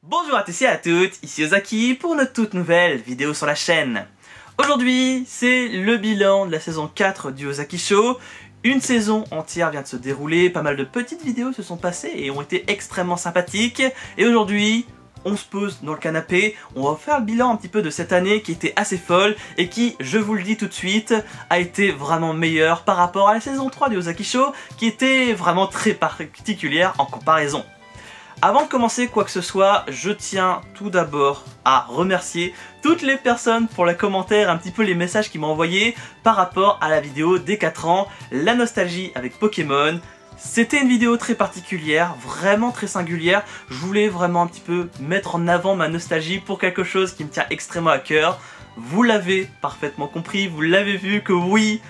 Bonjour à tous et à toutes, ici Ozaki pour notre toute nouvelle vidéo sur la chaîne. Aujourd'hui, c'est le bilan de la saison 4 du Ozaki Show. Une saison entière vient de se dérouler, pas mal de petites vidéos se sont passées et ont été extrêmement sympathiques. Et aujourd'hui, on se pose dans le canapé, on va faire le bilan un petit peu de cette année qui était assez folle et qui, je vous le dis tout de suite, a été vraiment meilleure par rapport à la saison 3 du Ozaki Show qui était vraiment très particulière en comparaison. Avant de commencer quoi que ce soit, je tiens tout d'abord à remercier toutes les personnes pour les commentaires, un petit peu les messages qu'ils m'ont envoyés par rapport à la vidéo des 4 ans, la nostalgie avec Pokémon. C'était une vidéo très particulière, vraiment très singulière. Je voulais vraiment un petit peu mettre en avant ma nostalgie pour quelque chose qui me tient extrêmement à cœur. Vous l'avez parfaitement compris, vous l'avez vu que oui,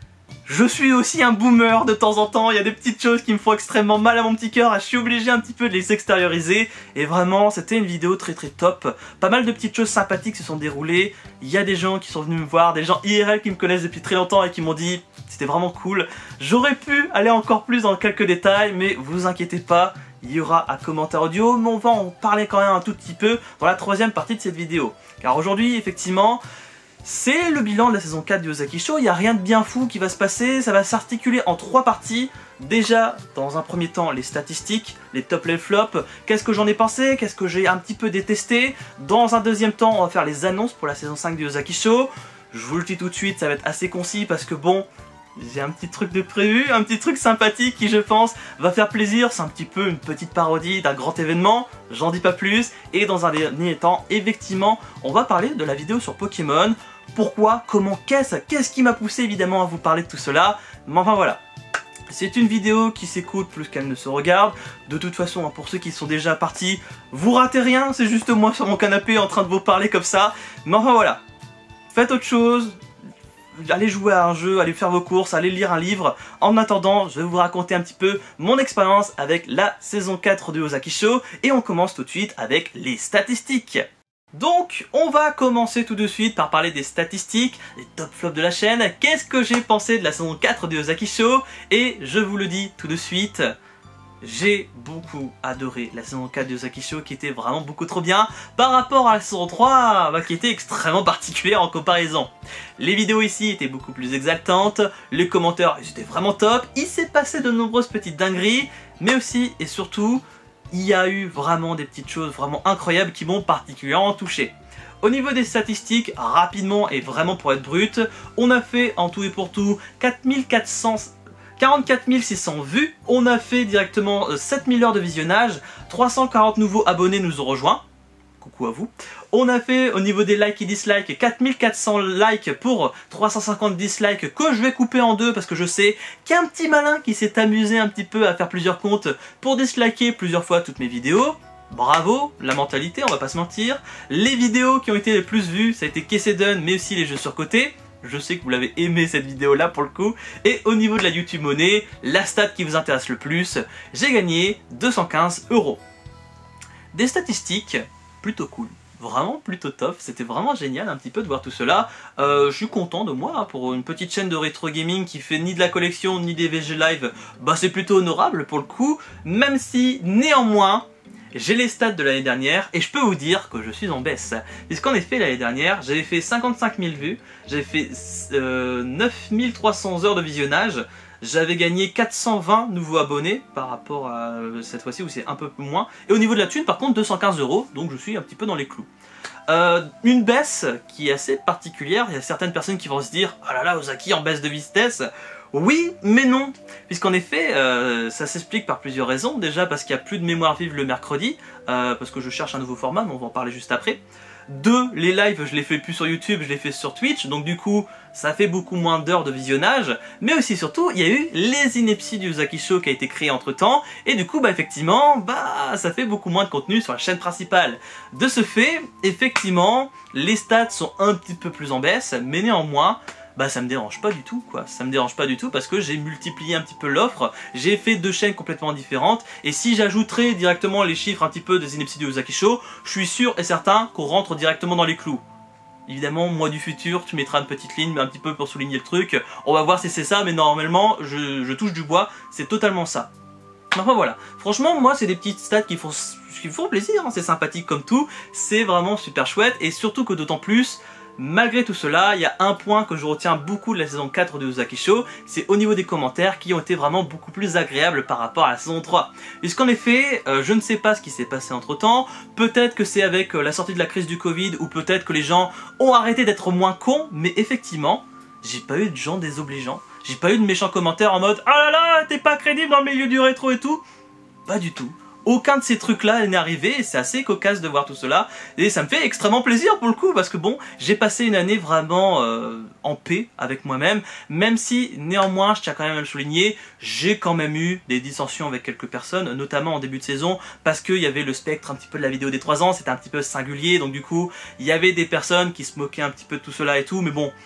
je suis aussi un boomer de temps en temps, il y a des petites choses qui me font extrêmement mal à mon petit cœur, je suis obligé un petit peu de les extérioriser, et vraiment c'était une vidéo très top. Pas mal de petites choses sympathiques se sont déroulées, il y a des gens qui sont venus me voir, des gens IRL qui me connaissent depuis très longtemps et qui m'ont dit c'était vraiment cool. J'aurais pu aller encore plus dans quelques détails, mais vous inquiétez pas, il y aura un commentaire audio, mais on va en parler quand même un tout petit peu dans la troisième partie de cette vidéo. Car aujourd'hui, effectivement, c'est le bilan de la saison 4 du Ozaki Show, il n'y a rien de bien fou qui va se passer, ça va s'articuler en 3 parties. Déjà, dans un premier temps, les statistiques, les top, les flops, qu'est-ce que j'en ai pensé, qu'est-ce que j'ai un petit peu détesté. Dans un deuxième temps, on va faire les annonces pour la saison 5 du Ozaki Show. Je vous le dis tout de suite, ça va être assez concis parce que bon, j'ai un petit truc de prévu, un petit truc sympathique qui je pense va faire plaisir, c'est un petit peu une petite parodie d'un grand événement, j'en dis pas plus. Et dans un dernier temps, effectivement, on va parler de la vidéo sur Pokémon. Pourquoi, comment, qu'est-ce qui m'a poussé évidemment à vous parler de tout cela. Mais enfin voilà, c'est une vidéo qui s'écoute plus qu'elle ne se regarde. De toute façon, pour ceux qui sont déjà partis, vous ratez rien, c'est juste moi sur mon canapé en train de vous parler comme ça. Mais enfin voilà, faites autre chose. Allez jouer à un jeu, allez faire vos courses, allez lire un livre. En attendant, je vais vous raconter un petit peu mon expérience avec la saison 4 du Ozaki Show. Et on commence tout de suite avec les statistiques. Donc, on va commencer tout de suite par parler des statistiques, les top flops de la chaîne. Qu'est-ce que j'ai pensé de la saison 4 du Ozaki Show? Et je vous le dis tout de suite, j'ai beaucoup adoré la saison 4 du Ozaki Show qui était vraiment beaucoup trop bien par rapport à la saison 3 qui était extrêmement particulière en comparaison. Les vidéos ici étaient beaucoup plus exaltantes, les commentaires étaient vraiment top, il s'est passé de nombreuses petites dingueries, mais aussi et surtout, il y a eu vraiment des petites choses vraiment incroyables qui m'ont particulièrement touché. Au niveau des statistiques, rapidement et vraiment pour être brut, on a fait en tout et pour tout 44 600 vues, on a fait directement 7000 heures de visionnage, 340 nouveaux abonnés nous ont rejoints, coucou à vous. On a fait au niveau des likes et dislikes 4400 likes pour 350 dislikes que je vais couper en deux parce que je sais qu'il y a un petit malin qui s'est amusé un petit peu à faire plusieurs comptes pour disliker plusieurs fois toutes mes vidéos. Bravo, la mentalité, on va pas se mentir. Les vidéos qui ont été les plus vues, ça a été Kessedun mais aussi les jeux surcotés. Je sais que vous l'avez aimé cette vidéo là pour le coup. Et au niveau de la YouTube monnaie, la stat qui vous intéresse le plus, j'ai gagné 215 €. Des statistiques plutôt cool. Vraiment plutôt top, c'était vraiment génial un petit peu de voir tout cela. Je suis content de moi, hein, pour une petite chaîne de rétro gaming qui fait ni de la collection ni des VG live, bah c'est plutôt honorable pour le coup, même si néanmoins j'ai les stats de l'année dernière et je peux vous dire que je suis en baisse. Puisqu'en effet l'année dernière j'avais fait 55 000 vues, j'avais fait 9300 heures de visionnage, j'avais gagné 420 nouveaux abonnés par rapport à cette fois-ci où c'est un peu moins. Et au niveau de la thune par contre 215 €, donc je suis un petit peu dans les clous. Une baisse qui est assez particulière, il y a certaines personnes qui vont se dire « Oh là là, Ozaki en baisse de vitesse !» Oui, mais non, puisqu'en effet, ça s'explique par plusieurs raisons. Déjà parce qu'il n'y a plus de mémoire vive le mercredi, parce que je cherche un nouveau format, mais on va en parler juste après. 2, les lives, je les fais plus sur YouTube, je les fais sur Twitch, donc du coup, ça fait beaucoup moins d'heures de visionnage. Mais aussi, surtout, il y a eu les inepties du Ozaki Show qui a été créé entre temps, et du coup, bah effectivement, bah ça fait beaucoup moins de contenu sur la chaîne principale. De ce fait, effectivement, les stats sont un petit peu plus en baisse, mais néanmoins, bah ça me dérange pas du tout quoi, ça me dérange pas du tout parce que j'ai multiplié un petit peu l'offre, j'ai fait 2 chaînes complètement différentes et si j'ajouterais directement les chiffres un petit peu des inepties du Ozaki Show, je suis sûr et certain qu'on rentre directement dans les clous. Évidemment, moi du futur, tu mettras une petite ligne mais un petit peu pour souligner le truc, on va voir si c'est ça mais normalement, je touche du bois, c'est totalement ça. Enfin voilà, franchement moi c'est des petites stats qui font plaisir, hein. C'est sympathique comme tout, c'est vraiment super chouette et surtout que d'autant plus, malgré tout cela, il y a un point que je retiens beaucoup de la saison 4 de Ozaki Show, c'est au niveau des commentaires qui ont été vraiment beaucoup plus agréables par rapport à la saison 3. Puisqu'en effet, je ne sais pas ce qui s'est passé entre temps, peut-être que c'est avec la sortie de la crise du Covid ou peut-être que les gens ont arrêté d'être moins cons, mais effectivement, j'ai pas eu de gens désobligeants. J'ai pas eu de méchants commentaires en mode « Ah là là, t'es pas crédible dans le milieu du rétro et tout !» Pas du tout. Aucun de ces trucs-là n'est arrivé et c'est assez cocasse de voir tout cela. Et ça me fait extrêmement plaisir pour le coup parce que bon, j'ai passé une année vraiment en paix avec moi-même. Même si, néanmoins, je tiens quand même à le souligner, j'ai quand même eu des dissensions avec quelques personnes, notamment en début de saison, parce qu'il y avait le spectre un petit peu de la vidéo des 3 ans, c'était un petit peu singulier, donc du coup, il y avait des personnes qui se moquaient un petit peu de tout cela et tout, mais bon...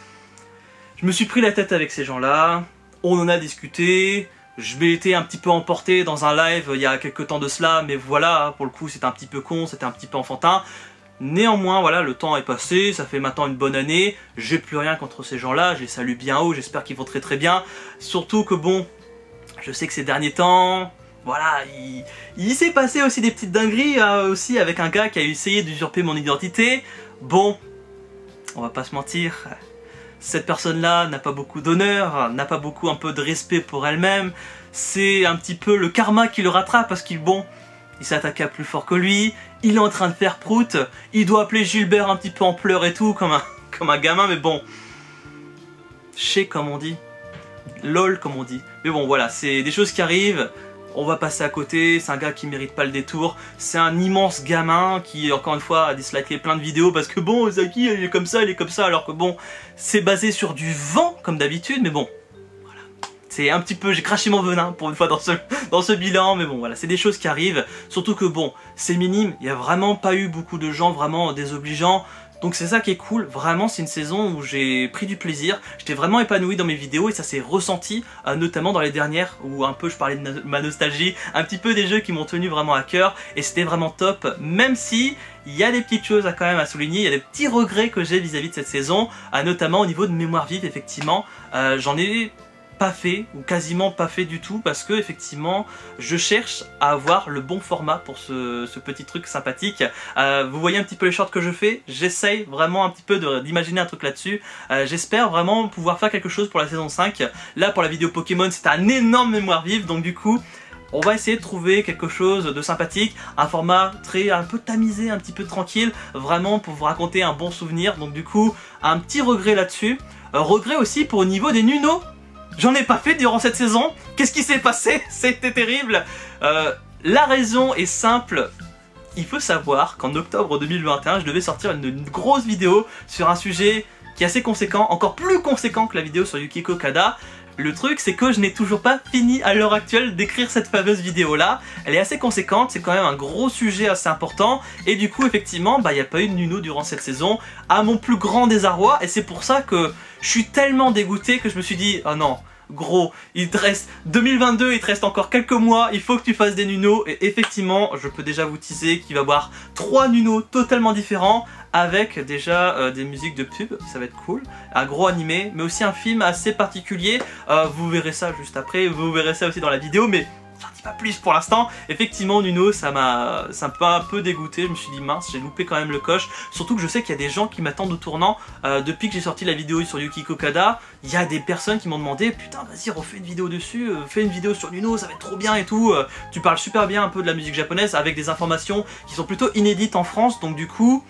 Je me suis pris la tête avec ces gens-là, on en a discuté, je m'ai été un petit peu emporté dans un live il y a quelques temps de cela, mais voilà, pour le coup c'était un petit peu con, c'était un petit peu enfantin. Néanmoins, voilà, le temps est passé, ça fait maintenant une bonne année, j'ai plus rien contre ces gens-là, je les salue bien haut, j'espère qu'ils vont très très bien. Surtout que bon, je sais que ces derniers temps... Voilà, il s'est passé aussi des petites dingueries aussi avec un gars qui a essayé d'usurper mon identité. Bon, on va pas se mentir... Cette personne-là n'a pas beaucoup d'honneur, n'a pas beaucoup un peu de respect pour elle-même. C'est un petit peu le karma qui le rattrape parce qu'il, bon, il s'attaque à plus fort que lui, il est en train de faire prout, il doit appeler Gilbert un petit peu en pleurs et tout, comme un gamin, mais bon. Chez comme on dit. Lol comme on dit. Mais bon voilà, c'est des choses qui arrivent. On va passer à côté, c'est un gars qui mérite pas le détour, c'est un immense gamin qui, encore une fois, a disliké plein de vidéos parce que bon, Ozaki, il est comme ça, alors que bon, c'est basé sur du vent, comme d'habitude, mais bon, voilà. C'est un petit peu, j'ai craché mon venin pour une fois dans ce bilan, mais bon, voilà, c'est des choses qui arrivent, surtout que bon, c'est minime, il y a vraiment pas eu beaucoup de gens vraiment désobligeants. Donc c'est ça qui est cool, vraiment c'est une saison où j'ai pris du plaisir, j'étais vraiment épanoui dans mes vidéos et ça s'est ressenti notamment dans les dernières où un peu je parlais de ma nostalgie, un petit peu des jeux qui m'ont tenu vraiment à cœur et c'était vraiment top, même si il y a des petites choses quand même à souligner, il y a des petits regrets que j'ai vis-à-vis de cette saison, notamment au niveau de mémoire vive effectivement, j'en ai pas fait ou quasiment pas fait du tout parce que effectivement je cherche à avoir le bon format pour ce petit truc sympathique. Vous voyez un petit peu les shorts que je fais, j'essaye vraiment un petit peu d'imaginer un truc là-dessus. J'espère vraiment pouvoir faire quelque chose pour la saison 5. Là pour la vidéo Pokémon c'est un énorme mémoire vive donc du coup on va essayer de trouver quelque chose de sympathique, un format un peu tamisé, un petit peu tranquille, vraiment pour vous raconter un bon souvenir. Donc du coup un petit regret là-dessus. Regret aussi pour au niveau des Nuno. J'en ai pas fait durant cette saison. Qu'est-ce qui s'est passé? C'était terrible. La raison est simple. Il faut savoir qu'en octobre 2021, je devais sortir une grosse vidéo sur un sujet qui est assez conséquent, encore plus conséquent que la vidéo sur Yukiko Kada. Le truc, c'est que je n'ai toujours pas fini à l'heure actuelle d'écrire cette fameuse vidéo-là. Elle est assez conséquente, c'est quand même un gros sujet assez important. Et du coup, effectivement, il n'y a pas eu de Nuno durant cette saison, à mon plus grand désarroi. Et c'est pour ça que je suis tellement dégoûté que je me suis dit, oh non, gros, il te reste 2022, il te reste encore quelques mois, il faut que tu fasses des Nuno. Et effectivement, je peux déjà vous teaser qu'il va y avoir 3 Nuno totalement différents, avec déjà des musiques de pub, ça va être cool, un gros animé, mais aussi un film assez particulier, vous verrez ça juste après, vous verrez ça aussi dans la vidéo, mais j'en dis pas plus pour l'instant. Effectivement Nuno, ça m'a un peu dégoûté, je me suis dit mince, j'ai loupé quand même le coche, surtout que je sais qu'il y a des gens qui m'attendent au tournant, depuis que j'ai sorti la vidéo sur Yukiko Kada, il y a des personnes qui m'ont demandé putain vas-y refais une vidéo dessus, fais une vidéo sur Nuno, ça va être trop bien et tout, tu parles super bien un peu de la musique japonaise avec des informations qui sont plutôt inédites en France, donc du coup...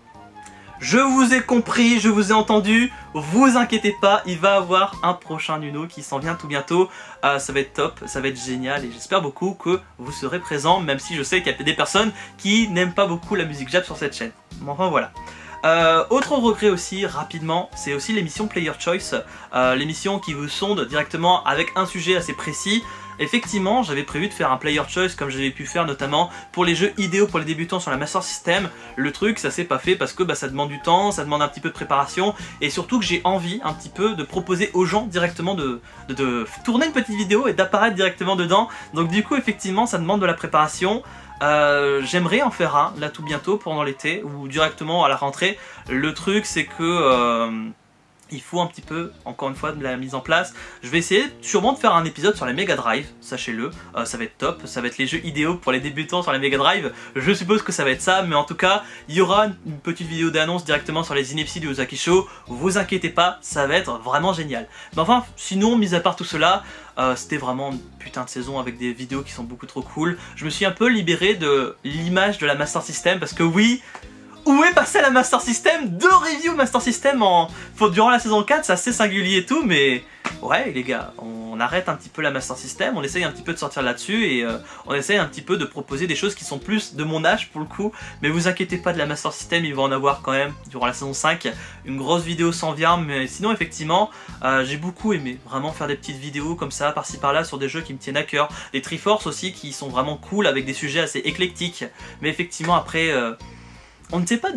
Je vous ai compris, je vous ai entendu, vous inquiétez pas, il va y avoir un prochain Nuno qui s'en vient tout bientôt, ça va être top, ça va être génial et j'espère beaucoup que vous serez présents, même si je sais qu'il y a des personnes qui n'aiment pas beaucoup la musique jap sur cette chaîne. Mais enfin voilà. Autre regret aussi, rapidement, c'est aussi l'émission Player Choice, l'émission qui vous sonde directement avec un sujet assez précis. Effectivement, j'avais prévu de faire un Player Choice comme j'avais pu faire notamment pour les jeux idéaux pour les débutants sur la Master System. Le truc, ça s'est pas fait parce que ça demande du temps, ça demande un petit peu de préparation et surtout que j'ai envie un petit peu de proposer aux gens directement de tourner une petite vidéo et d'apparaître directement dedans. Donc du coup, effectivement, ça demande de la préparation. J'aimerais en faire un là tout bientôt pendant l'été ou directement à la rentrée. Le truc, c'est que... il faut un petit peu, encore une fois, de la mise en place. Je vais essayer sûrement de faire un épisode sur les Mega Drive, sachez-le, ça va être top, ça va être les jeux idéaux pour les débutants sur les Mega Drive, je suppose que ça va être ça, mais en tout cas, il y aura une petite vidéo d'annonce directement sur les inepties du Ozaki Show, vous inquiétez pas, ça va être vraiment génial. Mais enfin, sinon, mis à part tout cela, c'était vraiment une putain de saison avec des vidéos qui sont beaucoup trop cool. Je me suis un peu libéré de l'image de la Master System, parce que oui, où est passé la Master System? 2 reviews Master System durant la saison 4, c'est assez singulier et tout, mais ouais les gars, on arrête un petit peu la Master System, on essaye un petit peu de sortir là-dessus et on essaye un petit peu de proposer des choses qui sont plus de mon âge pour le coup, mais vous inquiétez pas de la Master System, il va en avoir quand même durant la saison 5, une grosse vidéo s'en vient, mais sinon effectivement, j'ai beaucoup aimé vraiment faire des petites vidéos comme ça, par-ci par-là, sur des jeux qui me tiennent à cœur, des Triforce aussi qui sont vraiment cool avec des sujets assez éclectiques, mais effectivement après... on ne sait pas de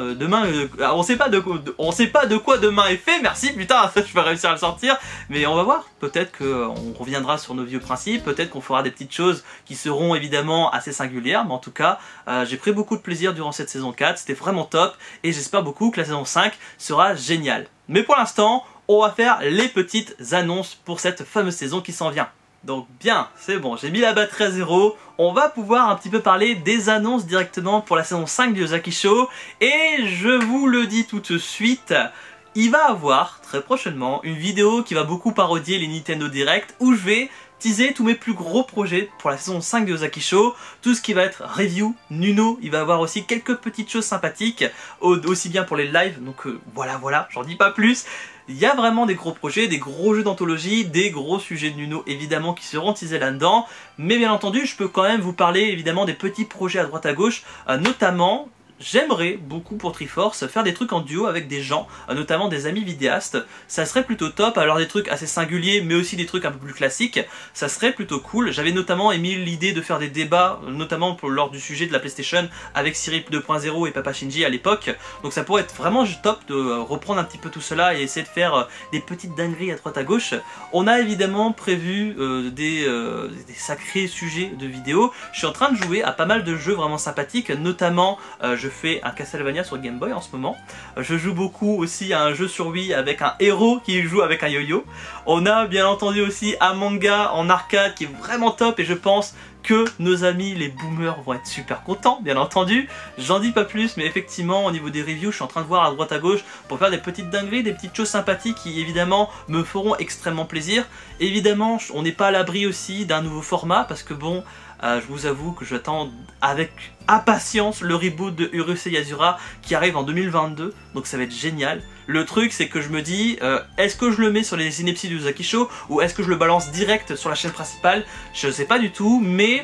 on sait pas de quoi demain est fait, merci putain, je vais réussir à le sortir, mais on va voir, peut-être qu'on reviendra sur nos vieux principes, peut-être qu'on fera des petites choses qui seront évidemment assez singulières, mais en tout cas, j'ai pris beaucoup de plaisir durant cette saison 4, c'était vraiment top, et j'espère beaucoup que la saison 5 sera géniale. Mais pour l'instant, on va faire les petites annonces pour cette fameuse saison qui s'en vient. Donc bien, c'est bon, j'ai mis la batterie à 0, on va pouvoir un petit peu parler des annonces directement pour la saison 5 du Ozaki Show, et je vous le dis tout de suite, il va avoir très prochainement une vidéo qui va beaucoup parodier les Nintendo Direct, où je vais teaser tous mes plus gros projets pour la saison 5 de Ozaki Show, tout ce qui va être review, Nuno, il va avoir aussi quelques petites choses sympathiques, aussi bien pour les lives, donc voilà, j'en dis pas plus. Il y a vraiment des gros projets, des gros jeux d'anthologie, des gros sujets de Nuno évidemment qui seront teasés là-dedans, mais bien entendu je peux quand même vous parler évidemment des petits projets à droite à gauche, notamment... J'aimerais beaucoup pour Triforce faire des trucs en duo avec des gens, notamment des amis vidéastes, ça serait plutôt top, alors des trucs assez singuliers mais aussi des trucs un peu plus classiques, ça serait plutôt cool. J'avais notamment émis l'idée de faire des débats, notamment lors du sujet de la PlayStation avec Cyril 2.0 et Papa Shinji à l'époque, donc ça pourrait être vraiment top de reprendre un petit peu tout cela et essayer de faire des petites dingueries à droite à gauche. On a évidemment prévu des sacrés sujets de vidéos, je suis en train de jouer à pas mal de jeux vraiment sympathiques, notamment je fais un Castlevania sur Game Boy en ce moment. Je joue beaucoup aussi à un jeu sur Wii avec un héros qui joue avec un yo-yo. On a bien entendu aussi un manga en arcade qui est vraiment top et je pense que nos amis les boomers vont être super contents, bien entendu. J'en dis pas plus, mais effectivement au niveau des reviews, je suis en train de voir à droite à gauche pour faire des petites dingueries, des petites choses sympathiques qui évidemment me feront extrêmement plaisir. Évidemment, on n'est pas à l'abri aussi d'un nouveau format parce que bon, je vous avoue que j'attends avec impatience le reboot de Urusei Yatsura qui arrive en 2022, donc ça va être génial. Le truc c'est que je me dis, est-ce que je le mets sur les inepties du Ozaki Show ou est-ce que je le balance direct sur la chaîne principale? Je sais pas du tout, mais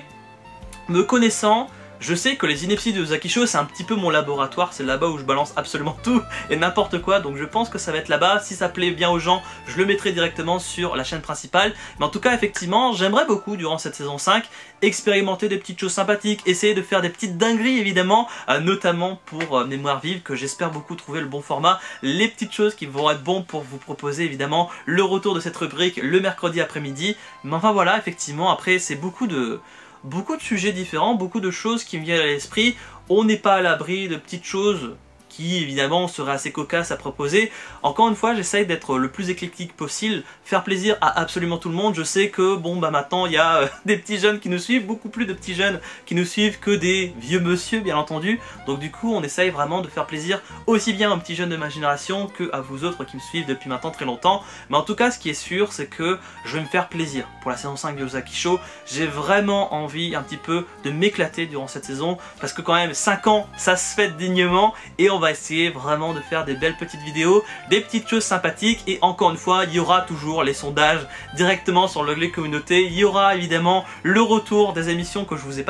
me connaissant, je sais que les inepties de Ozaki Show c'est un petit peu mon laboratoire, c'est là-bas où je balance absolument tout et n'importe quoi, donc je pense que ça va être là-bas. Si ça plaît bien aux gens, je le mettrai directement sur la chaîne principale, mais en tout cas effectivement j'aimerais beaucoup durant cette saison 5 expérimenter des petites choses sympathiques, essayer de faire des petites dingueries évidemment, notamment pour Mémoire Vive, que j'espère beaucoup trouver le bon format, les petites choses qui vont être bons pour vous proposer évidemment le retour de cette rubrique le mercredi après-midi, mais enfin voilà, effectivement après c'est beaucoup de sujets différents, beaucoup de choses qui me viennent à l'esprit. On n'est pas à l'abri de petites choses qui évidemment seraient assez cocasses à proposer. Encore une fois, j'essaye d'être le plus éclectique possible, faire plaisir à absolument tout le monde. Je sais que bon bah maintenant il y a des petits jeunes qui nous suivent, beaucoup plus de petits jeunes qui nous suivent que des vieux monsieur bien entendu. Donc du coup on essaye vraiment de faire plaisir aussi bien aux petits jeunes de ma génération que à vous autres qui me suivent depuis maintenant très longtemps. Mais en tout cas ce qui est sûr c'est que je vais me faire plaisir pour la saison 5 de Ozaki Show. J'ai vraiment envie un petit peu de m'éclater durant cette saison parce que quand même 5 ans ça se fête dignement et on va essayer vraiment de faire des belles petites vidéos, des petites choses sympathiques et encore une fois il y aura toujours les sondages directement sur l'onglet communauté, il y aura évidemment le retour des émissions que je vous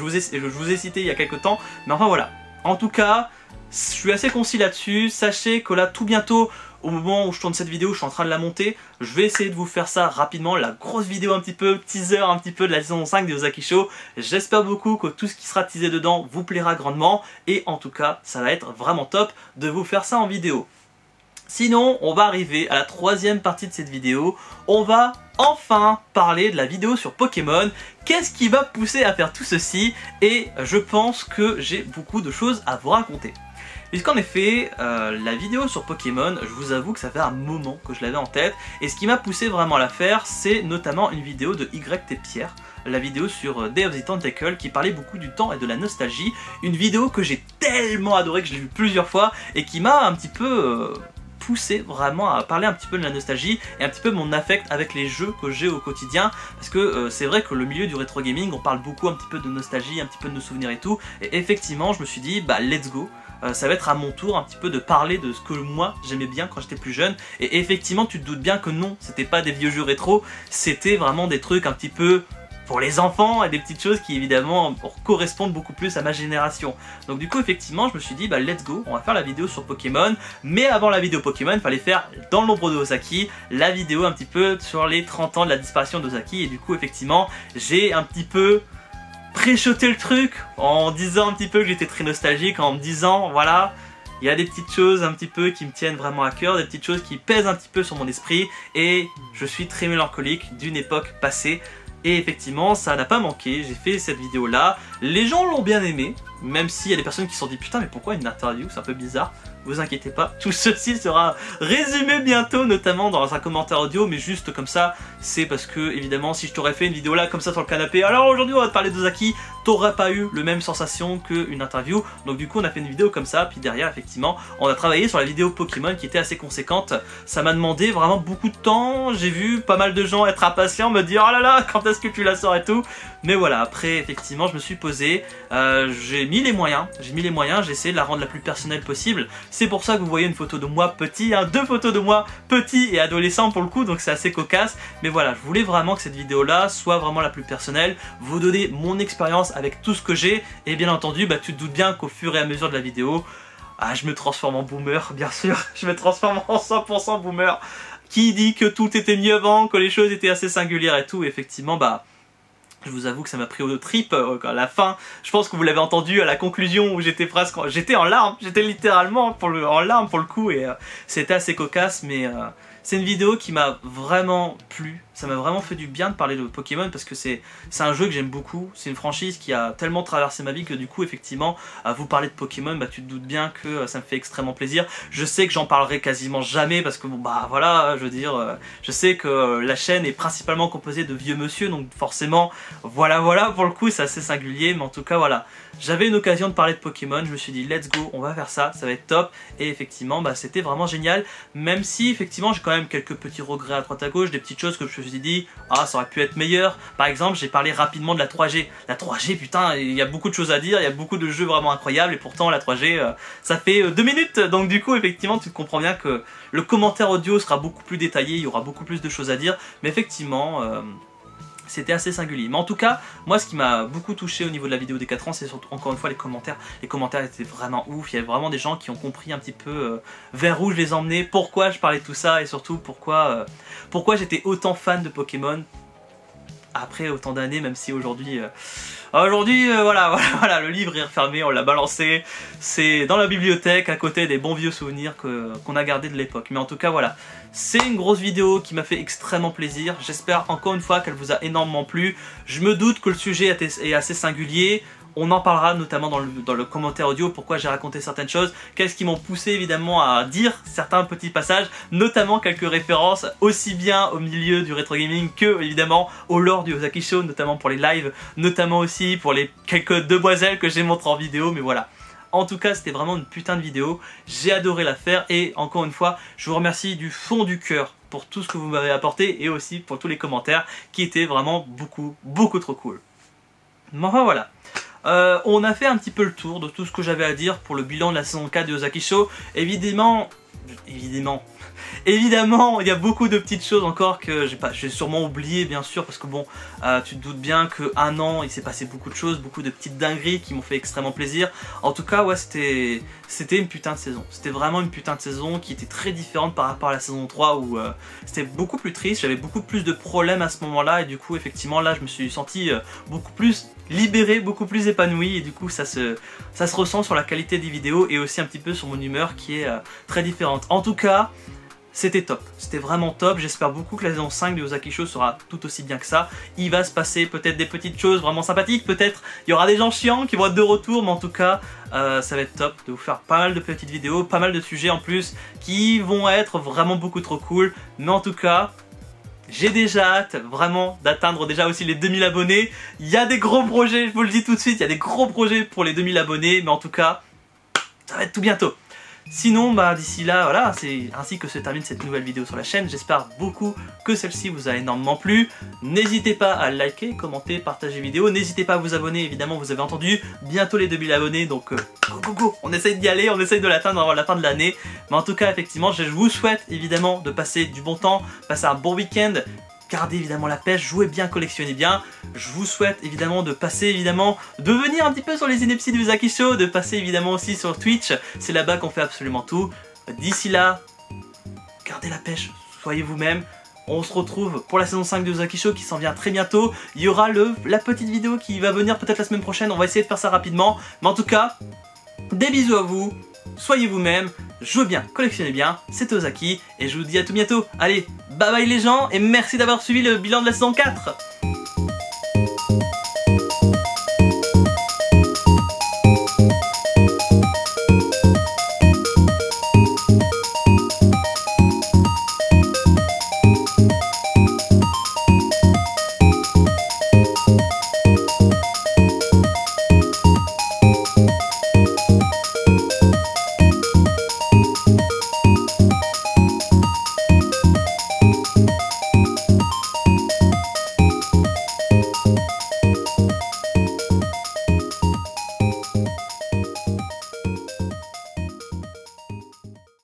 ai cité il y a quelques temps, mais enfin voilà. En tout cas, je suis assez concis là-dessus, sachez que là tout bientôt, au moment où je tourne cette vidéo, je suis en train de la monter, je vais essayer de vous faire ça rapidement, la grosse vidéo un petit peu, teaser un petit peu de la saison 5 des Ozaki Show. J'espère beaucoup que tout ce qui sera teasé dedans vous plaira grandement, et en tout cas, ça va être vraiment top de vous faire ça en vidéo. Sinon, on va arriver à la troisième partie de cette vidéo, on va enfin parler de la vidéo sur Pokémon. Qu'est-ce qui va pousser à faire tout ceci? Et je pense que j'ai beaucoup de choses à vous raconter. Puisqu'en effet, la vidéo sur Pokémon, je vous avoue que ça fait un moment que je l'avais en tête, et ce qui m'a poussé vraiment à la faire, c'est notamment une vidéo de YT Pierre, la vidéo sur Day of the Tentacle qui parlait beaucoup du temps et de la nostalgie, une vidéo que j'ai tellement adorée, que je l'ai vue plusieurs fois, et qui m'a un petit peu poussé vraiment à parler un petit peu de la nostalgie et un petit peu de mon affect avec les jeux que j'ai au quotidien, parce que c'est vrai que le milieu du rétro gaming, on parle beaucoup un petit peu de nostalgie, un petit peu de nos souvenirs et tout, et effectivement je me suis dit bah let's go, ça va être à mon tour un petit peu de parler de ce que moi j'aimais bien quand j'étais plus jeune. Et effectivement tu te doutes bien que non, c'était pas des vieux jeux rétro, c'était vraiment des trucs un petit peu pour les enfants et des petites choses qui évidemment correspondent beaucoup plus à ma génération. Donc du coup effectivement je me suis dit bah let's go, on va faire la vidéo sur Pokémon, mais avant la vidéo Pokémon il fallait faire dans l'ombre de Ozaki la vidéo un petit peu sur les 30 ans de la disparition d'Ozaki, et du coup effectivement j'ai un petit peu pré-shoté le truc en disant un petit peu que j'étais très nostalgique, en me disant voilà, il y a des petites choses un petit peu qui me tiennent vraiment à cœur, des petites choses qui pèsent un petit peu sur mon esprit, et je suis très mélancolique d'une époque passée. Et effectivement, ça n'a pas manqué, j'ai fait cette vidéo là, les gens l'ont bien aimé, même s'il y a des personnes qui se sont dit putain mais pourquoi une interview, c'est un peu bizarre. Vous inquiétez pas, tout ceci sera résumé bientôt, notamment dans un commentaire audio, mais juste comme ça, c'est parce que évidemment si je t'aurais fait une vidéo là comme ça sur le canapé, alors aujourd'hui on va te parler d'Ozaki, t'aurais pas eu le même sensation qu'une interview, donc du coup on a fait une vidéo comme ça, puis derrière effectivement on a travaillé sur la vidéo Pokémon qui était assez conséquente, ça m'a demandé vraiment beaucoup de temps, j'ai vu pas mal de gens être impatients, me dire oh là là quand est-ce que tu la sors et tout, mais voilà, après effectivement je me suis posé, j'ai mis les moyens, j'ai essayé de la rendre la plus personnelle possible. C'est pour ça que vous voyez une photo de moi petit, hein, deux photos de moi petit et adolescent pour le coup, donc c'est assez cocasse. Mais voilà, je voulais vraiment que cette vidéo là soit vraiment la plus personnelle, vous donner mon expérience avec tout ce que j'ai, et bien entendu, bah, tu te doutes bien qu'au fur et à mesure de la vidéo, je me transforme en boomer, bien sûr, je me transforme en 100% boomer. Qui dit que tout était mieux avant, que les choses étaient assez singulières et tout, et effectivement, bah... je vous avoue que ça m'a pris au trip à la fin. Je pense que vous l'avez entendu à la conclusion où j'étais presque... j'étais en larmes, j'étais littéralement en larmes pour le coup, et c'était assez cocasse, mais c'est une vidéo qui m'a vraiment plu. Ça m'a vraiment fait du bien de parler de Pokémon parce que c'est un jeu que j'aime beaucoup. C'est une franchise qui a tellement traversé ma vie que du coup effectivement vous parler de Pokémon, bah tu te doutes bien que ça me fait extrêmement plaisir. Je sais que j'en parlerai quasiment jamais parce que bon bah voilà, je veux dire, je sais que la chaîne est principalement composée de vieux monsieur, donc forcément voilà pour le coup c'est assez singulier, mais en tout cas voilà. J'avais une occasion de parler de Pokémon, je me suis dit let's go, on va faire ça, ça va être top, et effectivement bah c'était vraiment génial, même si effectivement j'ai quand même quelques petits regrets à droite à gauche, des petites choses que je me suis dit ah ça aurait pu être meilleur. Par exemple j'ai parlé rapidement de la 3G, la 3G putain il y a beaucoup de choses à dire, il y a beaucoup de jeux vraiment incroyables, et pourtant la 3G ça fait 2 minutes, donc du coup effectivement tu te comprends bien que le commentaire audio sera beaucoup plus détaillé, il y aura beaucoup plus de choses à dire, mais effectivement c'était assez singulier. Mais en tout cas, moi ce qui m'a beaucoup touché au niveau de la vidéo des 4 ans, c'est surtout encore une fois les commentaires. Les commentaires étaient vraiment ouf, il y avait vraiment des gens qui ont compris un petit peu vers où je les emmenais, pourquoi je parlais de tout ça, et surtout pourquoi j'étais autant fan de Pokémon après autant d'années, même si aujourd'hui... voilà, le livre est refermé, on l'a balancé, c'est dans la bibliothèque à côté des bons vieux souvenirs qu'on a gardés de l'époque. Mais en tout cas voilà, c'est une grosse vidéo qui m'a fait extrêmement plaisir, j'espère encore une fois qu'elle vous a énormément plu. Je me doute que le sujet est assez singulier, on en parlera notamment dans le commentaire audio, pourquoi j'ai raconté certaines choses, qu'est-ce qui m'ont poussé évidemment à dire certains petits passages, notamment quelques références aussi bien au milieu du rétro gaming que évidemment au lore du Ozaki Show, notamment pour les lives, notamment aussi pour les quelques demoiselles que j'ai montrées en vidéo, mais voilà. En tout cas, c'était vraiment une putain de vidéo, j'ai adoré la faire, et encore une fois, je vous remercie du fond du cœur pour tout ce que vous m'avez apporté, et aussi pour tous les commentaires qui étaient vraiment beaucoup trop cool. Mais enfin voilà. On a fait un petit peu le tour de tout ce que j'avais à dire pour le bilan de la saison 4 du Ozaki Show. Évidemment, il y a beaucoup de petites choses encore que j'ai sûrement oublié bien sûr, parce que bon, tu te doutes bien qu'un an il s'est passé beaucoup de choses, beaucoup de petites dingueries qui m'ont fait extrêmement plaisir. En tout cas ouais, c'était une putain de saison, c'était vraiment une putain de saison qui était très différente par rapport à la saison 3 où c'était beaucoup plus triste, j'avais beaucoup plus de problèmes à ce moment là, et du coup effectivement là je me suis senti beaucoup plus libéré, beaucoup plus épanoui, et du coup ça se ressent sur la qualité des vidéos et aussi un petit peu sur mon humeur qui est très différente. En tout cas, c'était top, c'était vraiment top. J'espère beaucoup que la saison 5 de Ozaki Show sera tout aussi bien que ça. Il va se passer peut-être des petites choses vraiment sympathiques, peut-être il y aura des gens chiants qui vont être de retour, mais en tout cas ça va être top de vous faire pas mal de petites vidéos, pas mal de sujets en plus qui vont être vraiment beaucoup trop cool. Mais en tout cas, j'ai déjà hâte vraiment d'atteindre déjà aussi les 2000 abonnés. Il y a des gros projets, je vous le dis tout de suite, il y a des gros projets pour les 2000 abonnés, mais en tout cas, ça va être tout bientôt. Sinon, d'ici là, voilà, c'est ainsi que se termine cette nouvelle vidéo sur la chaîne. J'espère beaucoup que celle-ci vous a énormément plu. N'hésitez pas à liker, commenter, partager la vidéo. N'hésitez pas à vous abonner, évidemment, vous avez entendu. Bientôt les 2000 abonnés, donc go, on essaye d'y aller, on essaye de l'atteindre avant la fin de l'année. Mais en tout cas, effectivement, je vous souhaite évidemment de passer du bon temps, passer un bon week-end. Gardez évidemment la pêche, jouez bien, collectionnez bien. Je vous souhaite évidemment de passer de venir un petit peu sur les inepties de Ozaki Show, de passer évidemment aussi sur Twitch. C'est là-bas qu'on fait absolument tout. D'ici là, gardez la pêche, soyez vous-même. On se retrouve pour la saison 5 de Ozaki Show qui s'en vient très bientôt. Il y aura la petite vidéo qui va venir peut-être la semaine prochaine. On va essayer de faire ça rapidement. Mais en tout cas, des bisous à vous. Soyez vous-même, jouez bien, collectionnez bien, c'est Ozaki, et je vous dis à tout bientôt. Allez, bye bye les gens, et merci d'avoir suivi le bilan de la saison 4.